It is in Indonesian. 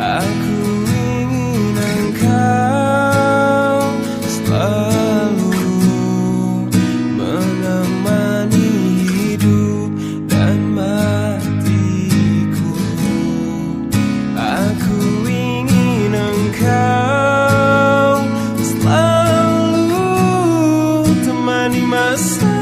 Aku ingin engkau selalu menemani hidup dan matiku. Aku ingin engkau selalu temani masa